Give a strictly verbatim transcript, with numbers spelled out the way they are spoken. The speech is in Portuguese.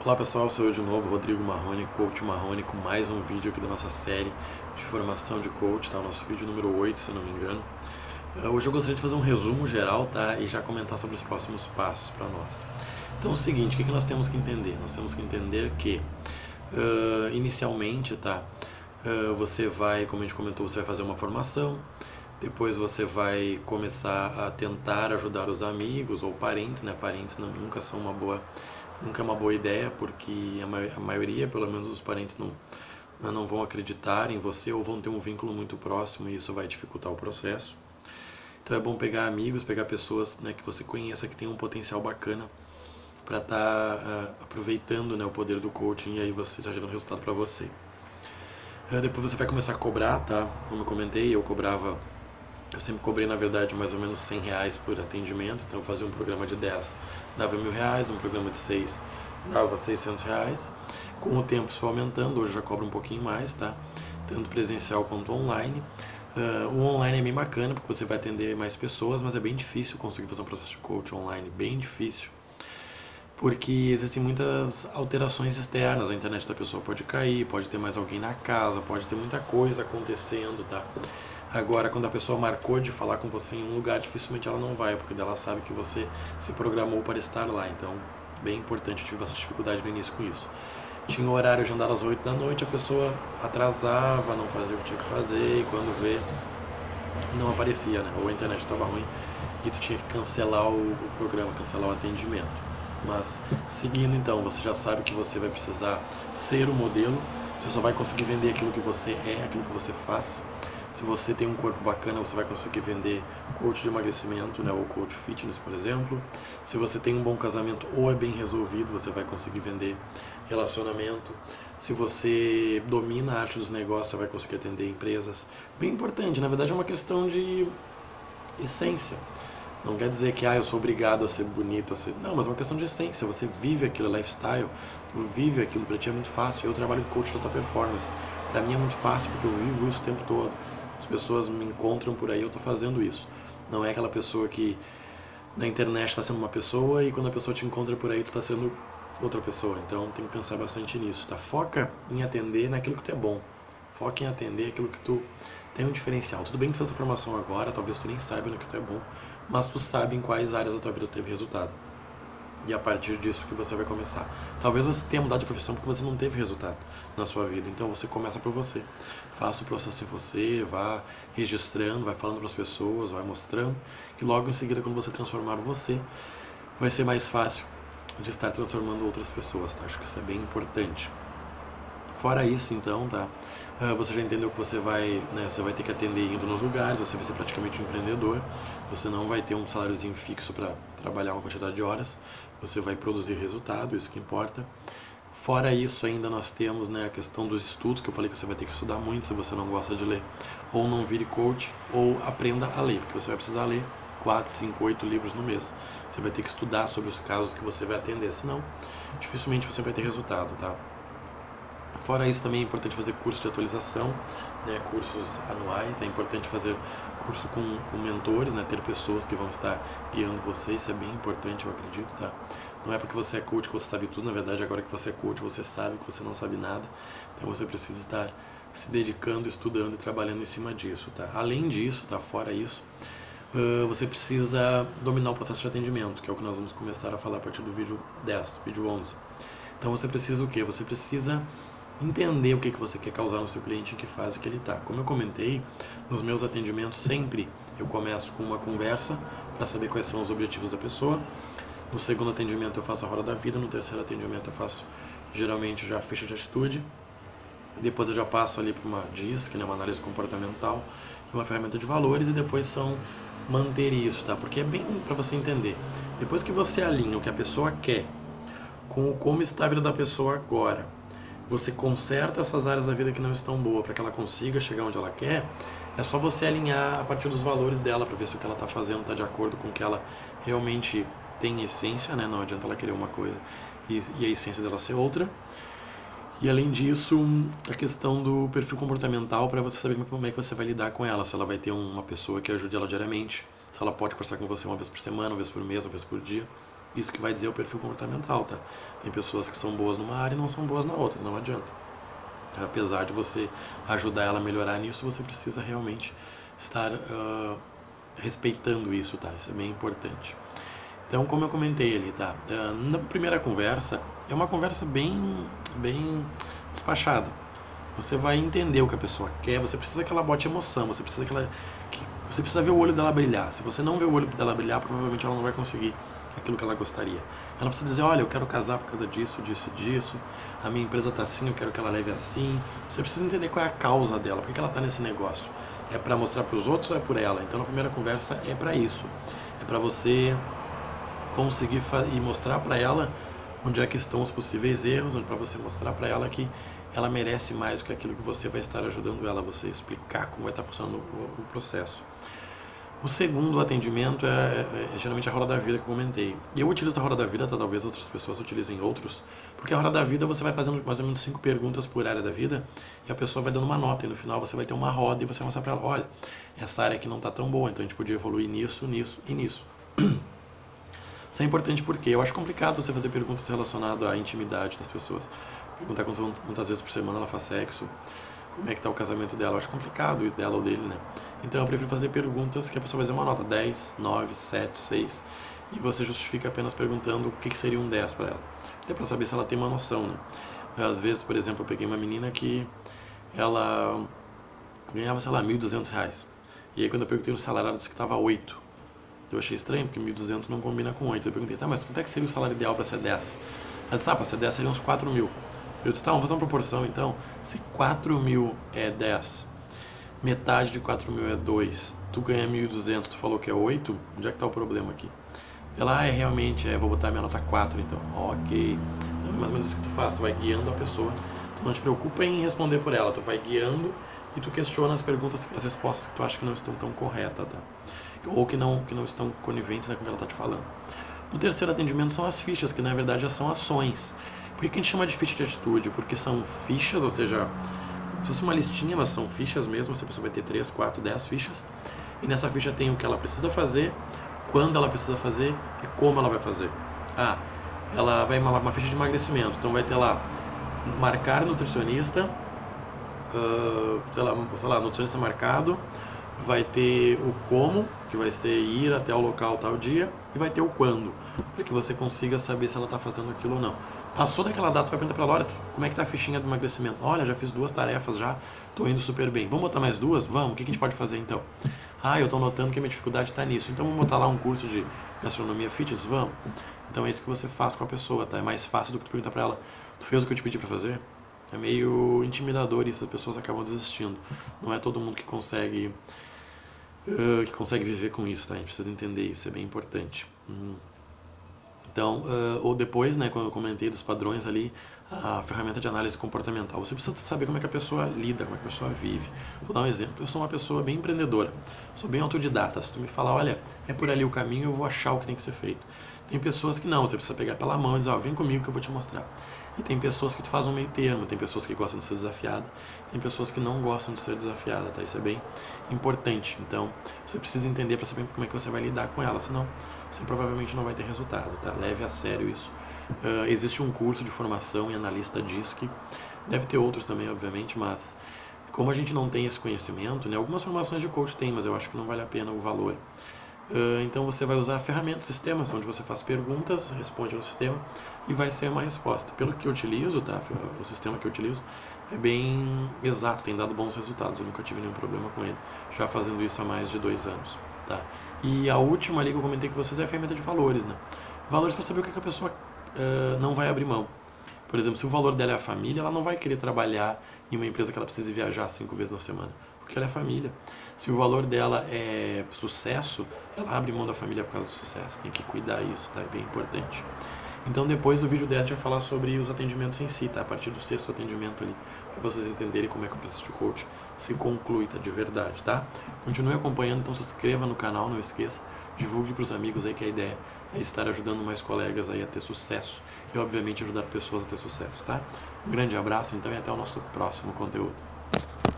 Olá pessoal, sou eu de novo, Rodrigo Marrone, Coach Marrone, com mais um vídeo aqui da nossa série de formação de coach, tá? O nosso vídeo número oito, se eu não me engano. Hoje eu gostaria de fazer um resumo geral, tá? E já comentar sobre os próximos passos para nós. Então é o seguinte, o que, que nós temos que entender? Nós temos que entender que, uh, inicialmente, tá? Uh, você vai, como a gente comentou, você vai fazer uma formação, depois você vai começar a tentar ajudar os amigos ou parentes, né? Parentes não, nunca são uma boa... Nunca é uma boa ideia, porque a, ma a maioria, pelo menos os parentes, não, não vão acreditar em você ou vão ter um vínculo muito próximo e isso vai dificultar o processo. Então é bom pegar amigos, pegar pessoas, né, que você conheça, que tem um potencial bacana para estar tá, uh, aproveitando, né, o poder do coaching e aí você já gerando resultado para você. Uh, depois você vai começar a cobrar, tá? Como eu comentei, eu cobrava, eu sempre cobrei na verdade mais ou menos cem reais por atendimento, então eu fazia um programa de dez dava mil reais, um programa de seis dava seiscentos reais. Com o tempo isso foi aumentando, hoje já cobra um pouquinho mais, tá? Tanto presencial quanto online. Uh, o online é bem bacana porque você vai atender mais pessoas, mas é bem difícil conseguir fazer um processo de coach online, bem difícil. Porque existem muitas alterações externas, a internet da pessoa pode cair, pode ter mais alguém na casa, pode ter muita coisa acontecendo, tá? Agora, quando a pessoa marcou de falar com você em um lugar, dificilmente ela não vai, porque ela sabe que você se programou para estar lá. Então, bem importante, eu tive bastante dificuldade no início com isso. Tinha o horário de andar às oito da noite, a pessoa atrasava, não fazia o que tinha que fazer, e quando vê, não aparecia, né? Ou a internet estava ruim e tu tinha que cancelar o, o programa, cancelar o atendimento. Mas, seguindo então, você já sabe que você vai precisar ser o modelo, você só vai conseguir vender aquilo que você é, aquilo que você faz. Se você tem um corpo bacana, você vai conseguir vender coach de emagrecimento, né, ou coach fitness, por exemplo. Se você tem um bom casamento ou é bem resolvido, você vai conseguir vender relacionamento. Se você domina a arte dos negócios, você vai conseguir atender empresas. Bem importante, na verdade é uma questão de essência. Não quer dizer que ah, eu sou obrigado a ser bonito, a ser... não, mas é uma questão de essência. Você vive aquele lifestyle, vive aquilo, para ti é muito fácil. Eu trabalho em coach de alta performance. Para mim é muito fácil porque eu vivo isso o tempo todo. As pessoas me encontram por aí, eu estou fazendo isso. Não é aquela pessoa que na internet está sendo uma pessoa e quando a pessoa te encontra por aí tu está sendo outra pessoa. Então tem que pensar bastante nisso, tá? Foca em atender naquilo que tu é bom. Foca em atender aquilo que tu tem um diferencial. Tudo bem que tu fez a formação agora, talvez tu nem saiba no que tu é bom, mas tu sabe em quais áreas da tua vida tu teve resultado. E a partir disso que você vai começar. Talvez você tenha mudado de profissão porque você não teve resultado na sua vida. Então você começa por você. Faça o processo em você, vá registrando, vai falando para as pessoas, vai mostrando. Que logo em seguida, quando você transformar você, vai ser mais fácil de estar transformando outras pessoas, tá? Acho que isso é bem importante. Fora isso, então, tá? Você já entendeu que você vai, né, você vai ter que atender indo nos lugares, você vai ser praticamente um empreendedor, você não vai ter um saláriozinho fixo para trabalhar uma quantidade de horas, você vai produzir resultado, isso que importa. Fora isso, ainda nós temos, né, a questão dos estudos, que eu falei que você vai ter que estudar muito se você não gosta de ler, ou não vire coach, ou aprenda a ler, porque você vai precisar ler quatro, cinco, oito livros no mês. Você vai ter que estudar sobre os casos que você vai atender, senão dificilmente você vai ter resultado, tá? Fora isso, também é importante fazer curso de atualização, né, cursos anuais, é importante fazer curso com, com mentores, né, ter pessoas que vão estar guiando você, isso é bem importante, eu acredito, tá? Não é porque você é coach que você sabe tudo, na verdade, agora que você é coach, você sabe que você não sabe nada, então você precisa estar se dedicando, estudando e trabalhando em cima disso, tá? Além disso, tá? Fora isso, uh, você precisa dominar o processo de atendimento, que é o que nós vamos começar a falar a partir do vídeo dez, vídeo onze. Então você precisa o quê? Você precisa entender o que, que você quer causar no seu cliente, em que fase que ele está. Como eu comentei, nos meus atendimentos sempre eu começo com uma conversa para saber quais são os objetivos da pessoa. No segundo atendimento eu faço a roda da vida, no terceiro atendimento eu faço geralmente já a ficha de atitude. Depois eu já passo ali para uma D I S, que é uma análise comportamental, uma ferramenta de valores, e depois são manter isso, tá? Porque é bem para você entender. Depois que você alinha o que a pessoa quer com o como está a vida da pessoa agora, você conserta essas áreas da vida que não estão boas para que ela consiga chegar onde ela quer, é só você alinhar a partir dos valores dela para ver se o que ela está fazendo está de acordo com o que ela realmente tem essência, né? Não adianta ela querer uma coisa e, e a essência dela ser outra. E além disso, a questão do perfil comportamental para você saber como é que você vai lidar com ela, se ela vai ter uma pessoa que ajude ela diariamente, se ela pode conversar com você uma vez por semana, uma vez por mês, uma vez por dia. isso que vai dizer o perfil comportamental, tá? Tem pessoas que são boas numa área e não são boas na outra, não adianta. Apesar de você ajudar ela a melhorar nisso, você precisa realmente estar uh, respeitando isso, tá? Isso é bem importante. Então, como eu comentei ali, tá? Uh, na primeira conversa, é uma conversa bem, bem despachada. Você vai entender o que a pessoa quer, você precisa que ela bote emoção, você precisa que ela... Que, você precisa ver o olho dela brilhar. Se você não vê o olho dela brilhar, provavelmente ela não vai conseguir aquilo que ela gostaria. Ela precisa dizer, olha, eu quero casar por causa disso, disso, disso, a minha empresa está assim, eu quero que ela leve assim. Você precisa entender qual é a causa dela, por que ela está nesse negócio. É para mostrar para os outros ou é por ela? Então, na primeira conversa é para isso. É para você conseguir e mostrar para ela onde é que estão os possíveis erros, para você mostrar para ela que ela merece mais do que aquilo que você vai estar ajudando ela, você explicar como vai estar funcionando o, o processo. O segundo atendimento é, é, é geralmente a roda da vida que eu comentei. E eu utilizo a roda da vida, tá? Talvez outras pessoas utilizem outros, porque a roda da vida você vai fazendo mais ou menos cinco perguntas por área da vida e a pessoa vai dando uma nota e no final você vai ter uma roda e você vai mostrar para ela, olha, essa área aqui não está tão boa, então a gente podia evoluir nisso, nisso e nisso. Isso é importante porque eu acho complicado você fazer perguntas relacionadas à intimidade das pessoas. Perguntar quantas, quantas vezes por semana ela faz sexo, como é que está o casamento dela, eu acho complicado, dela ou dele, né? Então eu prefiro fazer perguntas que a pessoa vai dizer uma nota dez, nove, sete, seis e você justifica apenas perguntando o que, que seria um dez para ela. Até para saber se ela tem uma noção, né? Às vezes, por exemplo, eu peguei uma menina que ela ganhava, sei lá, mil e duzentos reais. E aí quando eu perguntei o salário, ela disse que estava oito. Eu achei estranho, porque mil e duzentos não combina com oito. Eu perguntei, tá, mas quanto é que seria o salário ideal para ser dez? Ela disse, ah, para ser dez seria uns quatro mil. Eu disse, tá, vamos fazer uma proporção então. Se quatro mil é dez, metade de quatro mil é dois, tu ganha mil e duzentos, tu falou que é oito, onde é que tá o problema aqui? Ela, ah, é realmente, é, vou botar minha nota quatro então. Ok. Então é mais ou menos isso que tu faz, tu vai guiando a pessoa. Tu não te preocupa em responder por ela, tu vai guiando e tu questiona as perguntas, as respostas que tu acha que não estão tão corretas, tá? Ou que não, que não estão coniventes, né, com o que ela está te falando. O terceiro atendimento são as fichas, que na verdade já são ações. Por que a gente chama de ficha de atitude? Porque são fichas, ou seja, se fosse uma listinha, mas são fichas mesmo, a pessoa vai ter três, quatro, dez fichas, e nessa ficha tem o que ela precisa fazer, quando ela precisa fazer e como ela vai fazer. Ah, ela vai uma, uma ficha de emagrecimento, então vai ter lá, marcar nutricionista, uh, sei lá, sei lá, nutricionista marcado, vai ter o como, que vai ser ir até o local tal dia, e vai ter o quando, para que você consiga saber se ela está fazendo aquilo ou não. Passou daquela data, vai perguntar para ela, olha, como é que tá a fichinha do emagrecimento? Olha, já fiz duas tarefas já, tô indo super bem. Vamos botar mais duas? Vamos, o que a gente pode fazer então? Ah, eu tô notando que a minha dificuldade está nisso, então vamos botar lá um curso de gastronomia fitness? Vamos. Então é isso que você faz com a pessoa, tá? É mais fácil do que tu perguntar para ela, tu fez o que eu te pedi para fazer? É meio intimidador isso, as pessoas acabam desistindo. Não é todo mundo que consegue... Uh, que consegue viver com isso, tá? A gente precisa entender isso, é bem importante. Hum. Então, uh, ou depois, né, quando eu comentei dos padrões ali, a ferramenta de análise comportamental. Você precisa saber como é que a pessoa lida, como é que a pessoa vive. Vou dar um exemplo. Eu sou uma pessoa bem empreendedora, sou bem autodidata. Se tu me falar, olha, é por ali o caminho, eu vou achar o que tem que ser feito. Tem pessoas que não, você precisa pegar pela mão e dizer, ó, vem comigo que eu vou te mostrar. E tem pessoas que tu faz um meio termo, tem pessoas que gostam de ser desafiada, tem pessoas que não gostam de ser desafiada, tá? Isso é bem importante. Então, você precisa entender para saber como é que você vai lidar com ela, senão você provavelmente não vai ter resultado, tá? Leve a sério isso. Uh, existe um curso de formação em analista D I S C, deve ter outros também, obviamente, mas como a gente não tem esse conhecimento, né? Algumas formações de coach tem, mas eu acho que não vale a pena o valor. Uh, então você vai usar ferramentas, sistemas, onde você faz perguntas, responde ao sistema e vai ser uma resposta. Pelo que eu utilizo, tá? O sistema que eu utilizo é bem exato, tem dado bons resultados, eu nunca tive nenhum problema com ele, já fazendo isso há mais de dois anos, tá? E a última ali que eu comentei com vocês é a ferramenta de valores, né? Valores para saber o que a pessoa uh, não vai abrir mão. Por exemplo, se o valor dela é a família, ela não vai querer trabalhar em uma empresa que ela precise viajar cinco vezes na semana, porque ela é família. Se o valor dela é sucesso, ela abre mão da família por causa do sucesso. Tem que cuidar disso, tá? É bem importante. Então depois o vídeo dela a gente vai falar sobre os atendimentos em si, tá? A partir do sexto atendimento ali, para vocês entenderem como é que o processo de coach se conclui, tá? De verdade, tá? Continue acompanhando, então se inscreva no canal, não esqueça. Divulgue para os amigos aí que a ideia é estar ajudando mais colegas aí a ter sucesso e obviamente ajudar pessoas a ter sucesso, tá? Um grande abraço então e até o nosso próximo conteúdo.